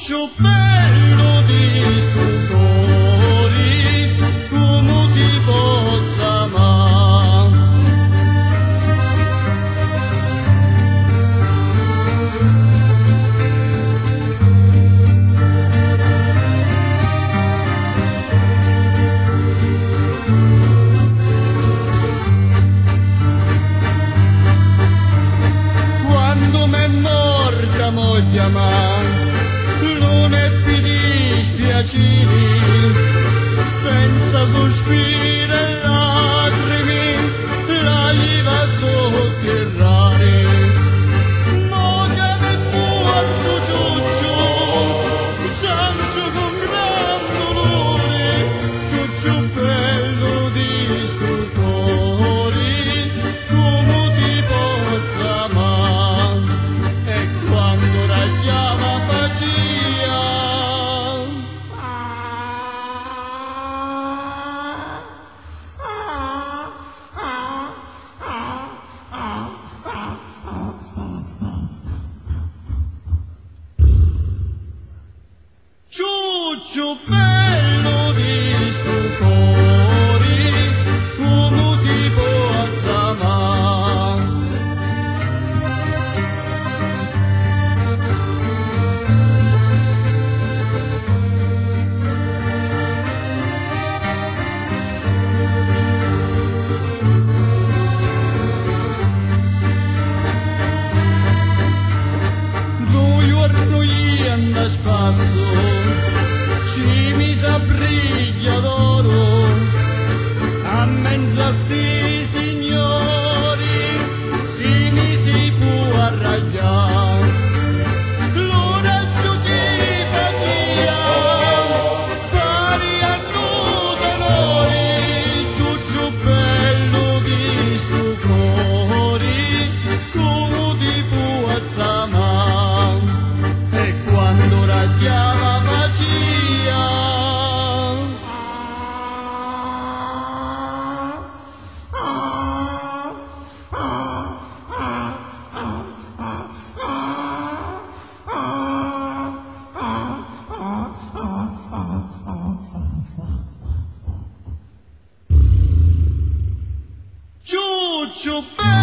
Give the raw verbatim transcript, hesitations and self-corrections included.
Ciuccio bello di stupori, come ti posso amare? Quando m'è morta moglie ma non ebbi dispiaceri, senza sospiri e lacrime, la iva sotterrare. Moglie del tuo ciuccio, santo con gran dolore, ciuccio bello di stupori, come ti posso amare? E quando ragliava pacia, ciuccio bello di stupori, come ti posso amare? Due giorni andai spasso, ci mise a briglia d'oro, a mezza sti signori, si misi fu a ragliare. Lo raggio ti faccia, pari a noi, ciuccio bello di stupori, come ti posso amare? E quando ragliava pacia, ciuccio bello